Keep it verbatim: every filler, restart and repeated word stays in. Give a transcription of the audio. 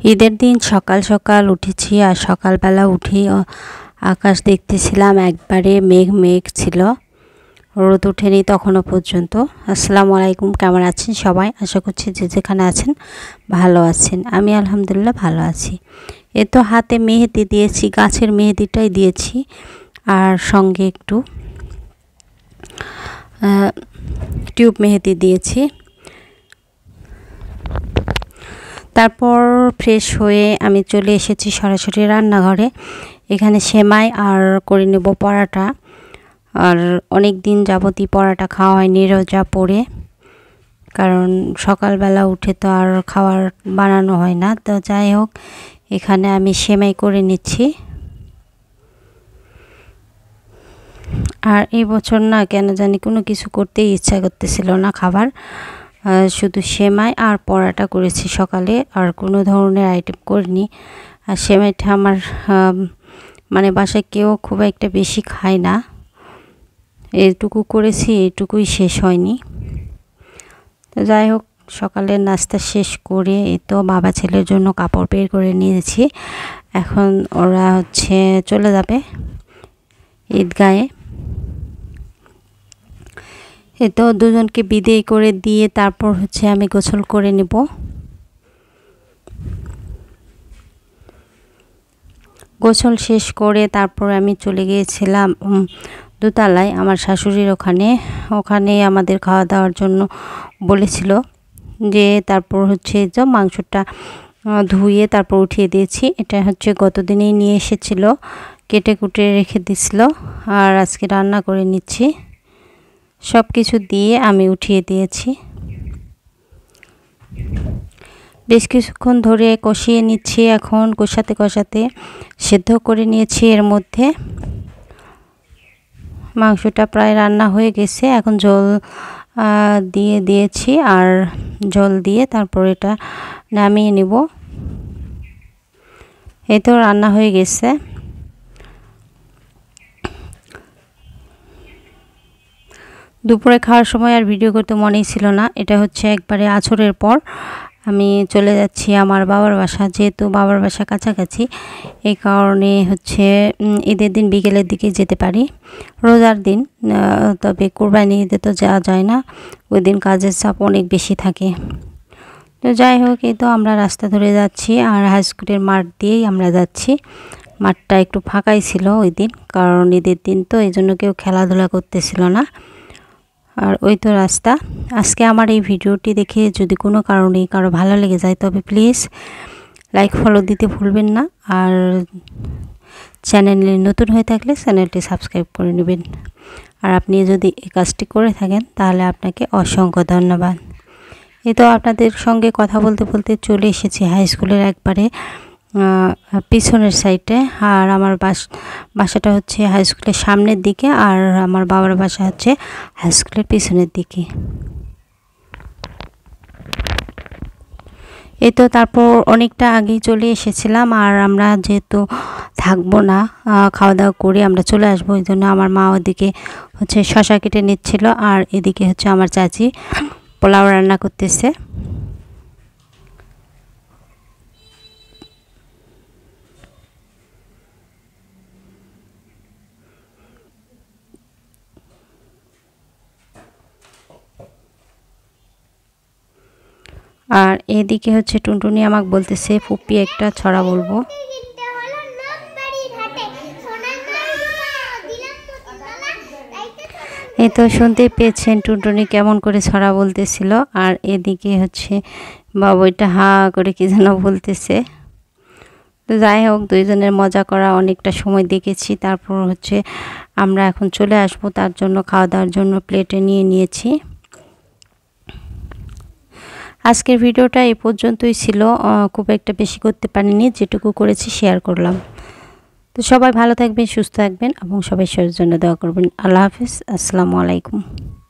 ঈদের দিন সকাল সকাল উঠেছি আর সকালবেলা উঠে আকাশ দেখতেছিলাম, একবারে মেঘ মেঘ ছিল, রোদ ওঠেনি তখনও পর্যন্ত। আসসালামু আলাইকুম, কেমন আছেন সবাই? আশা করছি যে যেখানে আছেন ভালো আছেন। আমি আলহামদুলিল্লাহ ভালো আছি। এ তো হাতে মেহেদি দিয়েছি, গাছের মেহেদিটাই দিয়েছি, আর সঙ্গে একটু টিউব মেহেদি দিয়েছি। তারপর ফ্রেশ হয়ে আমি চলে এসেছি সরাসরি রান্নাঘরে। এখানে সেমাই আর করে নেব পরাটা। আর অনেক দিন যাবতই পরাটা খাওয়া হয়নি রোজা পড়ে, কারণ সকালবেলা উঠে তো আর খাবার বানানো হয় না। তো যাই হোক, এখানে আমি সেমাই করে নিচ্ছি। আর এই বছর না কেন জানি কোনো কিছু করতেই ইচ্ছা করতেছিল না খাবার, শুধু সেমাই আর পরাটা করেছি সকালে, আর কোনো ধরনের আইটেম করিনি। আর সেমাইটা আমার মানে বাসায় কেউ খুব একটা বেশি খায় না, এইটুকু করেছি, এইটুকুই শেষ হয়নি। তো যাই হোক, সকালের নাস্তা শেষ করে এই তো বাবা ছেলের জন্য কাপড় বের করে নিয়েছি। এখন ওরা হচ্ছে চলে যাবে ঈদগাহে। এ তো দুজনকে বিদায় করে দিয়ে তারপর হচ্ছে আমি গোসল করে নেব। গোসল শেষ করে তারপর আমি চলে গিয়েছিলাম দোতলায় আমার শাশুড়ির ওখানে। ওখানে আমাদের খাওয়া দাওয়ার জন্য বলেছিল, যে তারপর হচ্ছে যে মাংসটা ধুয়ে তারপর উঠিয়ে দিয়েছি। এটা হচ্ছে গত দিনেই নিয়ে এসেছিল, কেটে কুটে রেখে দিছিল, আর আজকে রান্না করে নিচ্ছি। সব কিছু দিয়ে আমি উঠিয়ে দিয়েছি। বেশ কিছুক্ষণ ধরে কষিয়ে নিচ্ছি। এখন কষাতে কষাতে সেদ্ধ করে নিয়েছি। এর মধ্যে মাংসটা প্রায় রান্না হয়ে গেছে। এখন জল দিয়ে দিয়েছি, আর জল দিয়ে তারপর এটা নামিয়ে নিব। এই তো রান্না হয়ে গেছে। দুপুরে খাওয়ার সময় আর ভিডিও করতে মনেই ছিল না। এটা হচ্ছে একবারে আছরের পর আমি চলে যাচ্ছি আমার বাবার বাসা, যেহেতু বাবার বাসা কাছাকাছি, এই কারণে হচ্ছে ঈদের দিন বিকেলের দিকে যেতে পারি, রোজার দিন। তবে কোরবানি ঈদে তো যাওয়া যায় না, ওই দিন কাজের চাপ অনেক বেশি থাকে। তো যাই হোক, এই তো আমরা রাস্তা ধরে যাচ্ছি, আর হাই স্কুলের মাঠ দিয়েই আমরা যাচ্ছি। মাঠটা একটু ফাঁকাই ছিল ওই দিন, কারণ ঈদের দিন তো এই জন্য কেউ খেলাধুলা করতেছিল না। আর ওই তো রাস্তা। আজকে আমার এই ভিডিওটি দেখে যদি কোনো কারণে কারো ভালো লেগে যায়, তবে প্লিজ লাইক ফলো দিতে ভুলবেন না। আর চ্যানেলে নতুন হয়ে থাকলে চ্যানেলটি সাবস্ক্রাইব করে নেবেন। আর আপনি যদি এই কাজটি করে থাকেন তাহলে আপনাকে অসংখ্য ধন্যবাদ। এই তো আপনাদের সঙ্গে কথা বলতে বলতে চলে এসেছি হাই স্কুলের একবারে পিছনের সাইডে। আর আমার বাস বাসাটা হচ্ছে হাই স্কুলের সামনের দিকে, আর আমার বাবার বাসা হচ্ছে হাই স্কুলের পিছনের দিকে। এই তো তারপর অনেকটা আগেই চলে এসেছিলাম, আর আমরা যেহেতু থাকবো না, খাওয়া দাওয়া করে আমরা চলে আসবো, এই জন্য আমার মা ওদিকে হচ্ছে শশা কেটে নিচ্ছিল, আর এদিকে হচ্ছে আমার চাচি পোলাও রান্না করতেছে। আর এদিকে হচ্ছে টুনটুনি আমাকে বলতেছে, ফুপি একটা ছড়া বলবো। এই তো শুনতেই পেয়েছেন টুনটুনি কেমন করে ছড়া বলতেছিল। আর এদিকে হচ্ছে বাবুইটা হা করে কি যেন বলতেছে। তো যাই হোক, দুইজনের মজা করা অনেকটা সময় দেখেছি। তারপর হচ্ছে আমরা এখন চলে আসব, তার জন্য খাওয়া দাওয়ার জন্য প্লেটে নিয়ে নিয়েছি। আজকের ভিডিওটা এই পর্যন্তই ছিল, খুব একটা বেশি করতে পারিনি, যেটুকু করেছি শেয়ার করলাম। তো সবাই ভালো থাকবেন, সুস্থ থাকবেন, এবং সবাই শরীরের জন্য দোয়া করবেন। আল্লাহ হাফিজ, আসসালামু আলাইকুম।